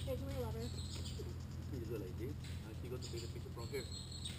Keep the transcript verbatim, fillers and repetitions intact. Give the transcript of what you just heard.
Take me a letter. Usually I did. I think got to be the picture from here.